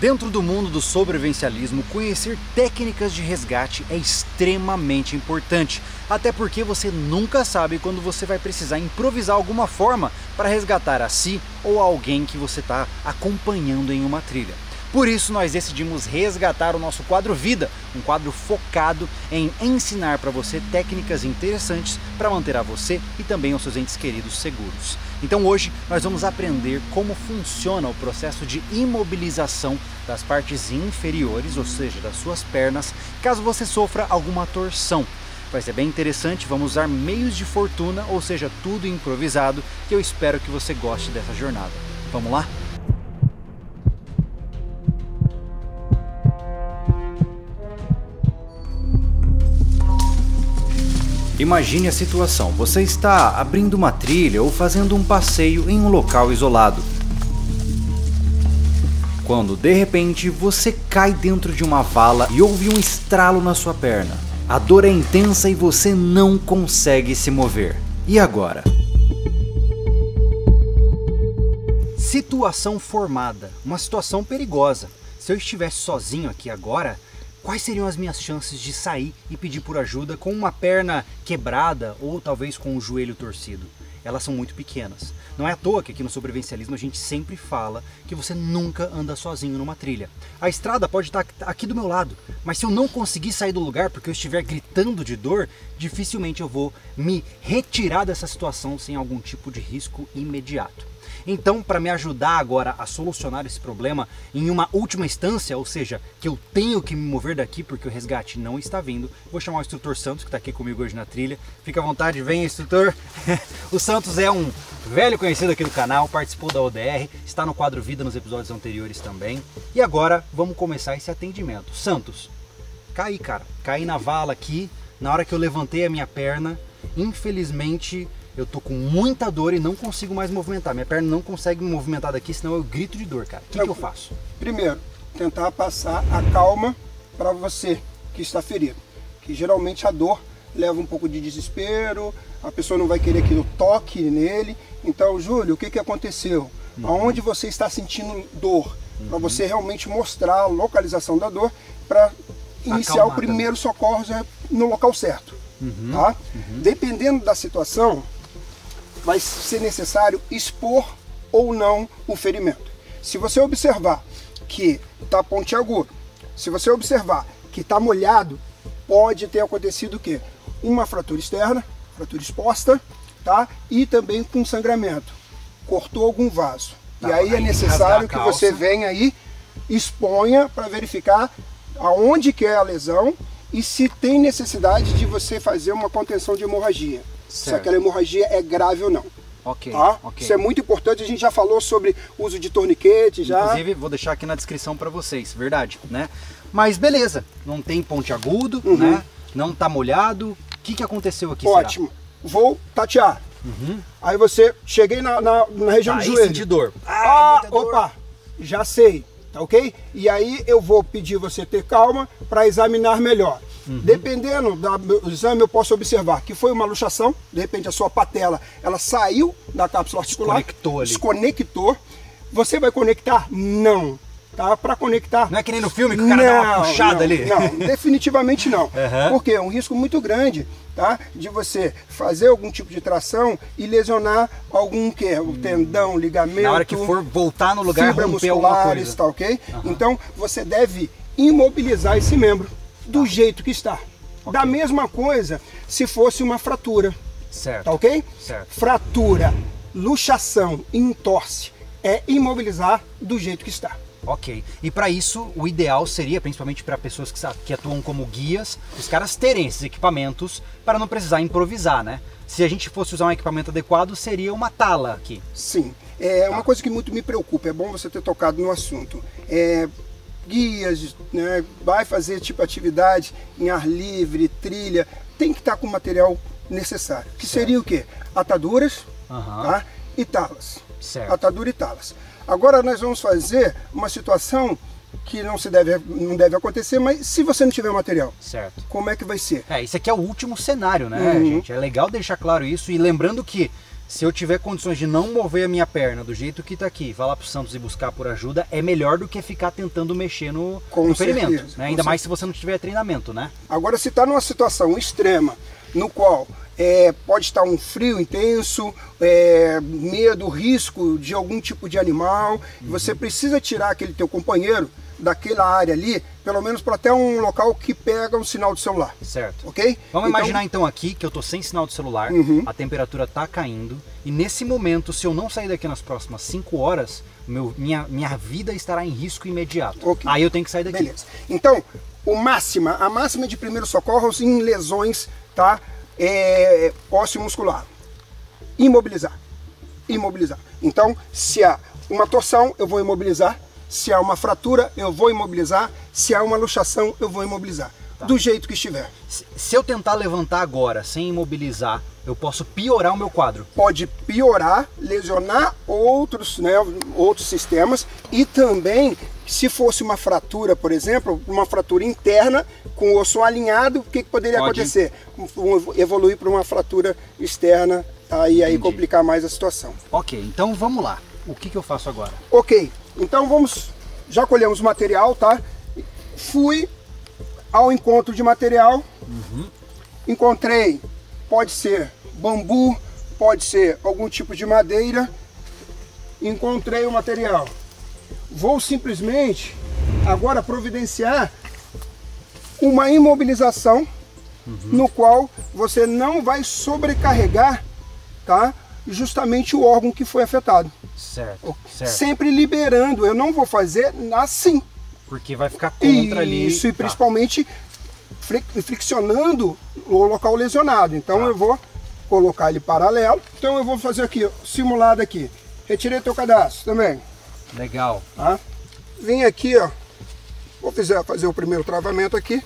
Dentro do mundo do sobrevivencialismo, conhecer técnicas de resgate é extremamente importante, até porque você nunca sabe quando você vai precisar improvisar alguma forma para resgatar a si ou a alguém que você está acompanhando em uma trilha. Por isso nós decidimos resgatar o nosso quadro Vida, um quadro focado em ensinar para você técnicas interessantes para manter a você e também os seus entes queridos seguros. Então hoje nós vamos aprender como funciona o processo de imobilização das partes inferiores, ou seja, das suas pernas, caso você sofra alguma torção. Vai ser bem interessante, vamos usar meios de fortuna, ou seja, tudo improvisado, que eu espero que você goste dessa jornada. Vamos lá? Imagine a situação, você está abrindo uma trilha ou fazendo um passeio em um local isolado. Quando de repente você cai dentro de uma vala e ouve um estralo na sua perna. A dor é intensa e você não consegue se mover. E agora? Situação formada, uma situação perigosa. Se eu estivesse sozinho aqui agora, quais seriam as minhas chances de sair e pedir por ajuda com uma perna quebrada ou talvez com o joelho torcido? Elas são muito pequenas. Não é à toa que aqui no sobrevivencialismo a gente sempre fala que você nunca anda sozinho numa trilha. A estrada pode estar aqui do meu lado, mas se eu não conseguir sair do lugar porque eu estiver gritando de dor, dificilmente eu vou me retirar dessa situação sem algum tipo de risco imediato. Então, para me ajudar agora a solucionar esse problema em uma última instância, ou seja, que eu tenho que me mover daqui porque o resgate não está vindo, vou chamar o instrutor Santos, que está aqui comigo hoje na trilha. Fica à vontade, vem, instrutor. O Santos é um velho conhecido aqui do canal, participou da ODR, está no quadro Vida nos episódios anteriores também. E agora vamos começar esse atendimento. Santos, caí, cara. Caí na vala aqui, na hora que eu levantei a minha perna, infelizmente eu tô com muita dor e não consigo mais movimentar. Minha perna não consegue me movimentar daqui, senão eu grito de dor, cara. O que eu faço? Primeiro, tentar passar a calma para você que está ferido. Que geralmente a dor leva um pouco de desespero, a pessoa não vai querer que eu toque nele. Então, Júlio, o que aconteceu? Aonde você está sentindo dor? Para você realmente mostrar a localização da dor para iniciar o primeiro socorro no local certo. Tá? Dependendo da situação, vai ser necessário expor ou não o ferimento. Se você observar que está pontiagudo, se você observar que está molhado, pode ter acontecido o quê? Uma fratura externa, fratura exposta, tá? E também com sangramento. Cortou algum vaso. Tá, e aí é necessário que você venha aí, exponha para verificar aonde que é a lesão e se tem necessidade de você fazer uma contenção de hemorragia. Certo. Se aquela hemorragia é grave ou não. Ok, tá? ok. Isso é muito importante, a gente já falou sobre o uso de torniquete já. Inclusive, vou deixar aqui na descrição para vocês, verdade, né? Mas beleza, não tem pontiagudo, né? Não tá molhado. O que aconteceu aqui? Ótimo. Será? Vou tatear. Aí você, cheguei na região do joelho. Senti dor. Opa, já sei, tá ok? E aí eu vou pedir você ter calma para examinar melhor. Dependendo do exame, eu posso observar que foi uma luxação, de repente a sua patela, ela saiu da cápsula articular, desconectou. Você vai conectar? Não. Tá? Para conectar... Não é que nem no filme que o cara dá uma puxada ali? Não, definitivamente não. Porque é um risco muito grande, tá? De você fazer algum tipo de tração e lesionar algum o tendão, ligamento... Na hora que for voltar no lugar, romper alguma coisa. Tá ok? Então você deve imobilizar esse membro do jeito que está. Da mesma coisa se fosse uma fratura. Certo. Tá ok? Certo. Fratura, luxação, entorse é imobilizar do jeito que está. Ok. E para isso, o ideal seria, principalmente para pessoas que atuam como guias, os caras terem esses equipamentos para não precisar improvisar, né? Se a gente fosse usar um equipamento adequado, seria uma tala aqui. Sim. É uma coisa que muito me preocupa, é bom você ter tocado no assunto. Guias, né, vai fazer tipo atividade em ar livre, trilha, tem que estar com o material necessário. Que seria o quê? Ataduras, tá? E talas. Certo. Atadura e talas. Agora nós vamos fazer uma situação que não deve acontecer, mas se você não tiver material, certo, como é que vai ser? Isso aqui é o último cenário, né, gente? É legal deixar claro isso, e lembrando que se eu tiver condições de não mover a minha perna do jeito que tá aqui, vai lá pro Santos e buscar por ajuda, é melhor do que ficar tentando mexer no ferimento, né? Ainda mais se você não tiver treinamento, né? Agora, se está numa situação extrema, no qual pode estar um frio intenso, medo, risco de algum tipo de animal, você precisa tirar aquele teu companheiro daquela área ali, pelo menos para até um local que pega um sinal de celular. Certo. Ok? Vamos imaginar então aqui que eu tô sem sinal de celular, a temperatura tá caindo, e nesse momento, se eu não sair daqui nas próximas 5 horas, minha vida estará em risco imediato. Okay. Aí eu tenho que sair daqui. Beleza. Então, a máxima de primeiros socorros em lesões, tá? Ósseo muscular. Imobilizar. Imobilizar. Então, se há uma torção, eu vou imobilizar. Se há uma fratura, eu vou imobilizar. Se há uma luxação, eu vou imobilizar. Tá. Do jeito que estiver. Se eu tentar levantar agora, sem imobilizar, eu posso piorar o meu quadro? Pode piorar, lesionar outros sistemas. E também, se fosse uma fratura, por exemplo, uma fratura interna, com o osso alinhado, o que poderia acontecer? Evoluir para uma fratura externa, tá? E aí complicar mais a situação. Ok, então vamos lá. O que eu faço agora? Ok, então já colhemos o material, tá? Fui ao encontro de material, encontrei, pode ser bambu, pode ser algum tipo de madeira, encontrei o material. Vou simplesmente agora providenciar uma imobilização, no qual você não vai sobrecarregar, tá? Justamente o órgão que foi afetado. Certo, certo. Sempre liberando, eu não vou fazer assim. Porque vai ficar contra ali. Isso, e principalmente friccionando o local lesionado. Então eu vou colocar ele paralelo. Então eu vou fazer aqui, simulado aqui. Retirei teu cadastro também. Legal. Tá? Vim aqui, ó. Vou fazer o primeiro travamento aqui.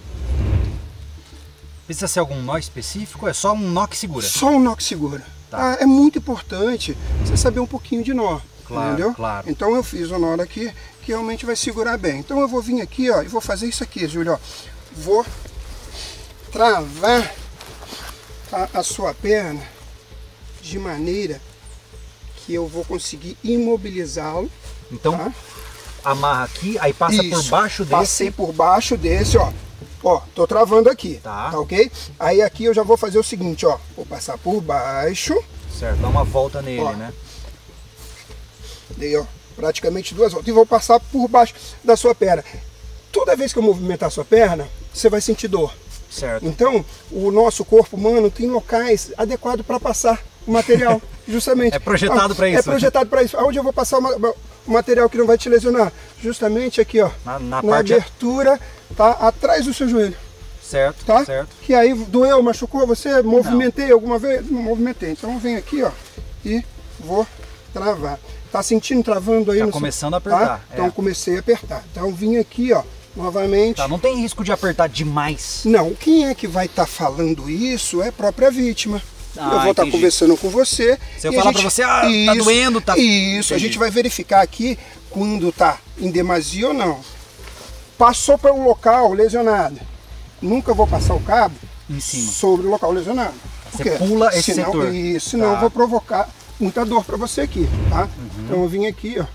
Precisa ser algum nó específico ou é só um nó que segura? Só um nó que segura. Tá. É muito importante você saber um pouquinho de nó. Claro, entendeu? Claro. Então eu fiz o nó aqui que realmente vai segurar bem. Então eu vou vir aqui, ó, e vou fazer isso aqui, Júlio, ó. Vou travar a sua perna de maneira que eu vou conseguir imobilizá-lo. Então, tá? Amarra aqui, aí passa por baixo desse. Passei por baixo desse, ó. Ó, tô travando aqui, tá ok? Aí aqui eu já vou fazer o seguinte, ó. Vou passar por baixo. Certo, dá uma volta nele, ó, né? Dei, ó, praticamente 2 voltas. E vou passar por baixo da sua perna. Toda vez que eu movimentar a sua perna, você vai sentir dor. Certo. Então, o nosso corpo humano tem locais adequados para passar o material, justamente. É projetado para isso. É projetado para isso. Aonde eu vou passar o material que não vai te lesionar? Justamente aqui, ó. Na parte... abertura, tá? Atrás do seu joelho. Certo, tá? Certo. Que aí doeu, machucou você? Movimentei alguma vez? Não movimentei. Então eu venho aqui, ó, e vou travar. Tá sentindo travando aí? Tá começando a apertar. Tá? Então comecei a apertar. Então vim aqui, ó, novamente. Tá, não tem risco de apertar demais? Não, quem é que vai estar falando isso é a própria vítima. Ah, eu vou estar conversando com você. Se eu falar para você, tá doendo, tá... Isso, a gente vai verificar aqui quando tá em demasia ou não. Passou para um local lesionado. Nunca vou passar o cabo em cima sobre o local lesionado. Você pula esse setor. Isso, senão eu vou provocar muita dor para você aqui, tá? Então eu vim aqui, ó.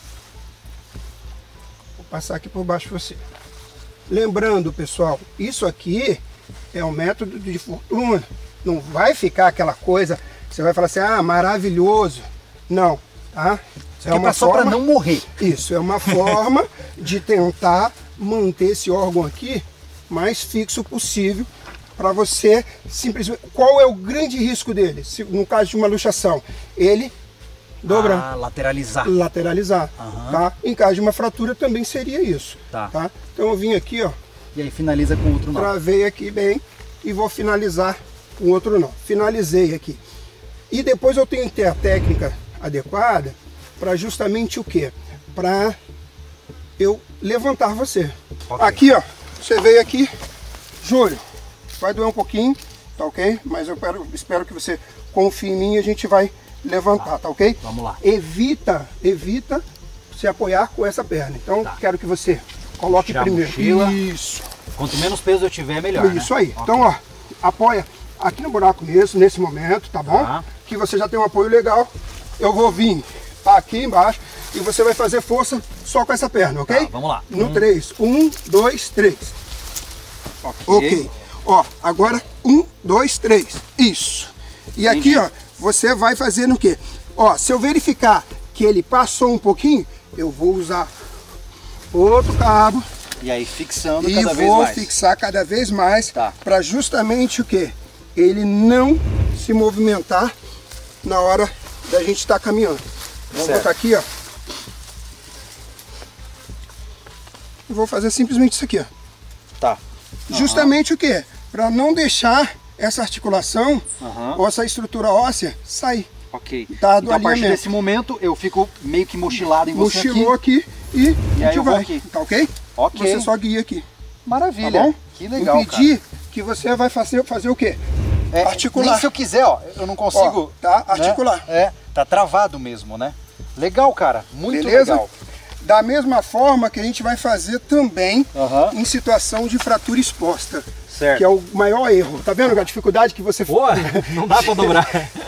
Vou passar aqui por baixo de você. Lembrando, pessoal, isso aqui é um método de fortuna. Não vai ficar aquela coisa, você vai falar assim, ah, maravilhoso. Não, tá? Isso aqui é só para não morrer. Isso, é uma forma de tentar manter esse órgão aqui mais fixo possível para você simplesmente... Qual é o grande risco dele? Se, no caso de uma luxação, ele dobrar. Ah, lateralizar. Lateralizar, tá? Em caso de uma fratura também seria isso. Tá. Então eu vim aqui, ó. E aí finaliza com outro nó. Travei aqui bem e vou finalizar com outro nó. Finalizei aqui. E depois eu tenho que ter a técnica adequada para justamente o quê? Para eu levantar você. Okay. Aqui, ó. Você veio aqui, Júlio, vai doer um pouquinho, tá ok? Mas eu espero que você confie em mim e a gente vai levantar, tá ok? Vamos lá. Evita se apoiar com essa perna. Então, quero que você coloque primeiro. Mochila. Isso. Quanto menos peso eu tiver, melhor. Isso né? aí. Okay. Então, ó, aqui no buraco mesmo, nesse momento, tá bom? Tá. Que você já tem um apoio legal. Eu vou vir aqui embaixo e você vai fazer força só com essa perna, ok? Tá, vamos lá. No 3. 1, 2, 3. Ok. Ó, agora 1, 2, 3. Isso. E aqui, ó, você vai fazer no quê? Ó, se eu verificar que ele passou um pouquinho, eu vou usar outro cabo. E aí fixando E cada vez vou mais. fixar cada vez mais, Tá. para justamente o quê? Ele não se movimentar na hora da gente estar caminhando. Vou Certo. botar aqui, ó. E vou fazer simplesmente isso aqui, ó. Tá. Justamente o quê? Para não deixar essa articulação ou essa estrutura óssea sair. Ok. Dado Então, a partir alinhamento. desse momento, eu fico meio que mochilado em você Mochilou aqui e a aí gente eu vou vai. aqui. Tá ok? Ok. Você só guia aqui. Maravilha. Tá bom? Que legal, Vou pedir que você vai fazer o quê? cara. Articular. Nem se eu quiser, ó, eu não consigo... Ó, tá? Articular. Né? Tá travado mesmo, né? Legal, cara. Muito Beleza? legal. Da mesma forma que a gente vai fazer também Aham. em situação de fratura exposta. Certo. Que é o maior erro. Tá vendo a dificuldade que você... Pô, não dá pra dobrar.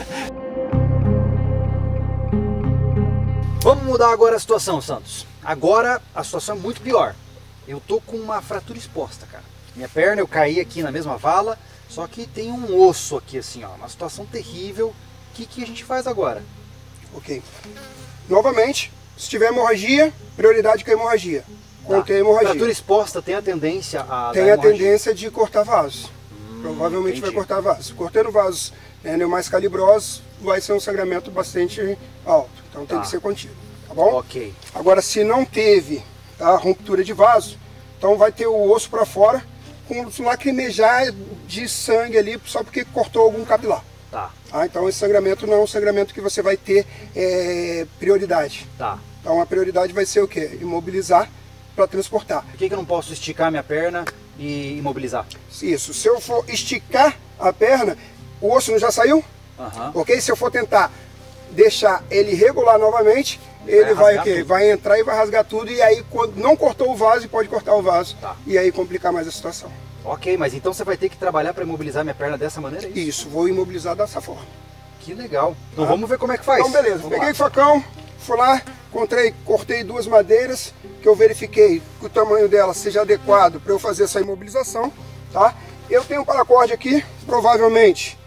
Vamos mudar agora a situação, Santos. Agora a situação é muito pior. Eu tô com uma fratura exposta, cara. Minha perna, eu caí aqui na mesma vala, só que tem um osso aqui assim, ó. Uma situação terrível. O que a gente faz agora? Ok. Novamente, se tiver hemorragia, prioridade com a hemorragia. Contém hemorragia. Fratura exposta tem a tendência a... Tem dar a hemorragia? tendência de cortar vasos. Provavelmente vai entendi. cortar vasos. Cortando vasos mais calibrosos, vai ser um sangramento bastante alto. Então tem Tá. que ser contido, tá bom? Ok. Agora, se não teve, tá, ruptura de vaso, então vai ter o osso para fora com lacrimejar de sangue ali, só porque cortou algum capilar. Tá, Tá? Então esse sangramento não é um sangramento que você vai ter prioridade. tá. Então a prioridade vai ser o quê? Imobilizar para transportar. Por que eu não posso esticar minha perna e imobilizar? Isso, se eu for esticar a perna, o osso não já saiu? Aham. Ok? Se eu for tentar deixar ele regular novamente, ele vai o rasgar quê? tudo. Vai entrar e vai rasgar tudo, e aí quando não cortou o vaso, pode cortar o vaso, Tá. e aí complicar mais a situação. Ok, mas então você vai ter que trabalhar para imobilizar minha perna dessa maneira? É isso? Isso, vou imobilizar dessa forma. Que legal. Então vamos ver como é que faz. Então beleza, Vamos peguei lá. o facão, fui lá, cortei duas madeiras, que eu verifiquei que o tamanho dela seja adequado para eu fazer essa imobilização, tá? Eu tenho um paracorde aqui, provavelmente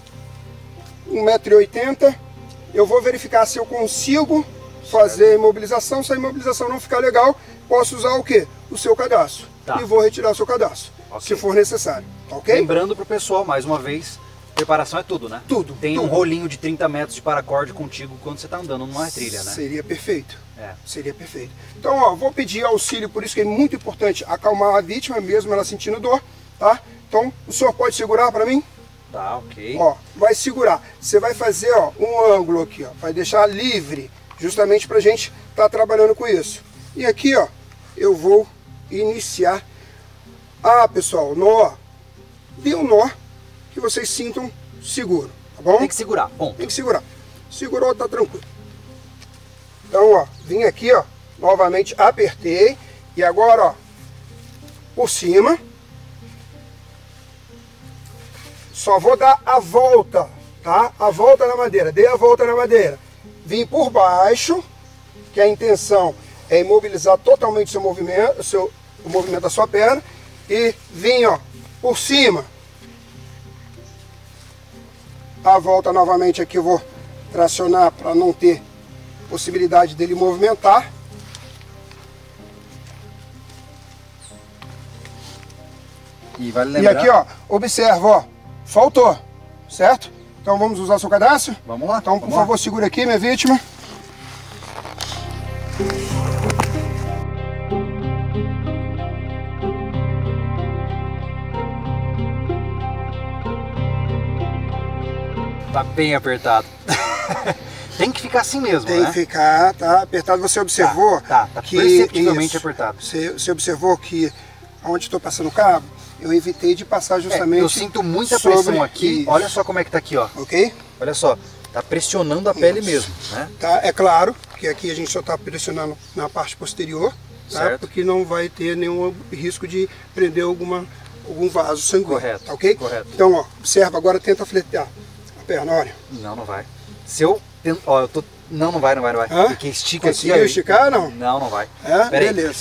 1,80 m. Eu vou verificar se eu consigo fazer a imobilização. Se a imobilização não ficar legal, posso usar o quê? O seu cadastro. Tá. E vou retirar o seu cadastro, Ok. se for necessário, ok? Lembrando pro pessoal, mais uma vez, preparação é tudo, né? Tudo, Tem um tudo. rolinho de 30 metros de paracorde contigo quando você tá andando numa trilha, né? Seria perfeito. É. Seria perfeito. Então, ó, vou pedir auxílio, por isso que é muito importante acalmar a vítima, mesmo ela sentindo dor, tá? Então, o senhor pode segurar para mim? Tá, ok. Ó, vai segurar. Você vai fazer, ó, um ângulo aqui, ó, vai deixar livre, justamente pra gente estar trabalhando com isso. E aqui, ó, eu vou iniciar. Ah, pessoal, nó. Dê um nó que vocês sintam seguro, tá bom? Tem que segurar, ponto. Tem que segurar. Segurou, tá tranquilo. Então, ó, vim aqui, ó, novamente apertei. E agora, ó, por cima. Só vou dar a volta, tá? A volta na madeira. Dei a volta na madeira. Vim por baixo, que a intenção é imobilizar totalmente o movimento da sua perna. E vim, ó, por cima. A volta novamente aqui eu vou tracionar para não ter possibilidade dele movimentar. E vale E lembrar... aqui, ó, observa, ó, faltou, certo? Então vamos usar o seu cadastro? Vamos lá. Então, por vamos lá. favor, segura aqui, minha vítima. Tá bem apertado. Tem que ficar assim mesmo, Tem né? que ficar, tá? Apertado. Você observou Tá que... perceptivelmente isso, apertado. Você observou que onde estou passando o cabo, eu evitei de passar justamente... Eu sinto muita sobre pressão aqui. isso. Olha só como é que tá aqui, ó. Ok? Olha só. Tá pressionando a pele Isso. mesmo, né? Tá? É claro que aqui a gente só está pressionando na parte posterior, tá? Certo. Porque não vai ter nenhum risco de prender alguma algum vaso sanguíneo. Correto, tá ok? correto. Então, ó, observa, agora tenta fletar a perna, olha. Não, não vai. Se eu tento, ó, eu tô... Não, não vai. Hã? Porque estica aqui. Conseguiu esticar, não? Não, não vai. É? Pera Beleza.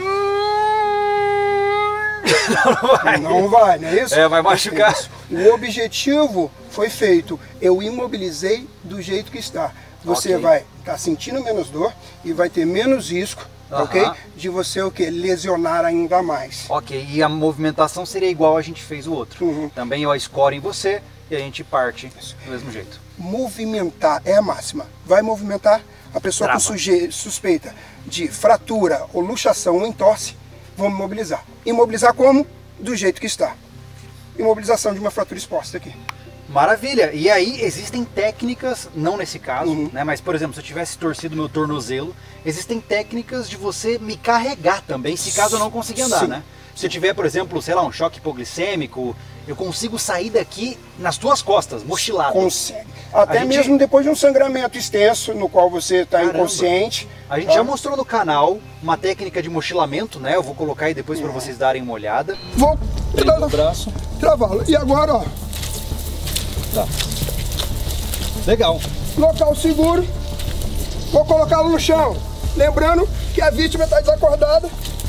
Não vai. Não vai, não é isso? É, vai machucar. Isso. O objetivo foi feito. Eu imobilizei do jeito que está. Você Ok. vai estar sentindo menos dor e vai ter menos risco, ok? De você o quê? Lesionar ainda mais. Ok, e a movimentação seria igual a gente fez o outro. Uhum. Também eu escoro em você e a gente parte do mesmo jeito. Movimentar é a máxima. Vai movimentar, a pessoa Trava. com suspeita de fratura ou luxação ou entorse, vamos imobilizar. Imobilizar como? Do jeito que está. Imobilização de uma fratura exposta aqui. Maravilha! E aí existem técnicas, não nesse caso, né? Mas por exemplo, se eu tivesse torcido meu tornozelo, existem técnicas de você me carregar também, se caso eu não conseguir andar, Sim. né? Se eu tiver, por exemplo, sei lá, um choque hipoglicêmico, eu consigo sair daqui nas tuas costas, mochilado. Consegue. Até gente- mesmo depois de um sangramento extenso, no qual você está Caramba. inconsciente. A gente tá? já mostrou no canal uma técnica de mochilamento, né? Eu vou colocar aí depois para vocês darem uma olhada. Vou Prende o braço. travá-lo. E agora, ó, Tá. Legal. local seguro. Vou colocá-lo no chão. Lembrando que a vítima está desacordada.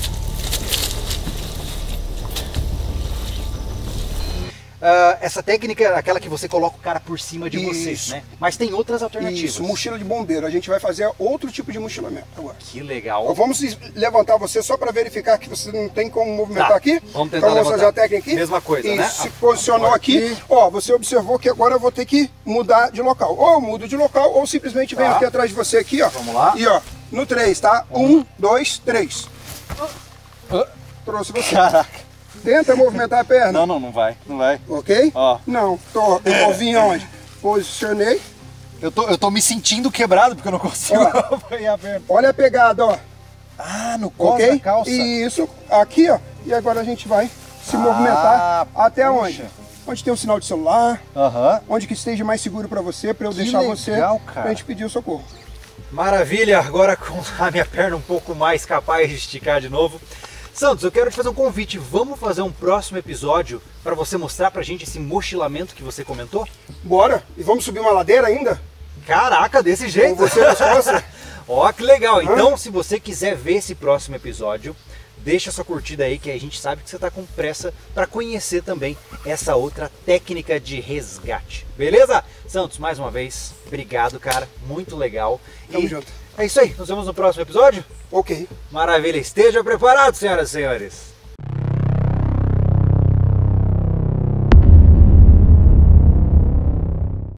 Essa técnica é aquela que você coloca o cara por cima de vocês, Isso. né? Mas tem outras alternativas. Isso, mochila de bombeiro. A gente vai fazer outro tipo de mochilamento agora. Que legal. Vamos levantar você só para verificar que você não tem como movimentar Tá, aqui. vamos tentar então vamos fazer a levantar. técnica aqui. Mesma coisa, Isso, né? se posicionou aqui. Ó, você observou que agora eu vou ter que mudar de local. Ou eu mudo de local, ou simplesmente venho Tá. aqui atrás de você aqui, ó. Vamos lá. E ó, no 3, tá? 1, 2, 3. Trouxe você. Caraca. Tenta movimentar a perna. Não vai. Não vai. Ok? Ó. Não, eu vou vir onde? Posicionei. Eu tô me sentindo quebrado porque eu não consigo Ó. apoiar a perna. Olha a pegada, ó. Ah, no colo Ok? da calça. Isso, aqui, ó. E agora a gente vai se movimentar até puxa. onde? Onde tem um sinal de celular, Aham. onde que esteja mais seguro para você, para eu Que deixar legal, você, cara. pra gente pedir o socorro. Maravilha, agora com a minha perna um pouco mais capaz de esticar de novo. Santos, eu quero te fazer um convite. Vamos fazer um próximo episódio para você mostrar pra gente esse mochilamento que você comentou? Bora? E vamos subir uma ladeira ainda? Caraca, desse jeito! Com você nas costas? Ó, que legal! Então, se você quiser ver esse próximo episódio, deixa sua curtida aí, que a gente sabe que você tá com pressa para conhecer também essa outra técnica de resgate. Beleza? Santos, mais uma vez, obrigado, cara. Muito legal. Tamo junto. É isso aí. Nos vemos no próximo episódio? Ok. Maravilha. Esteja preparado, senhoras e senhores.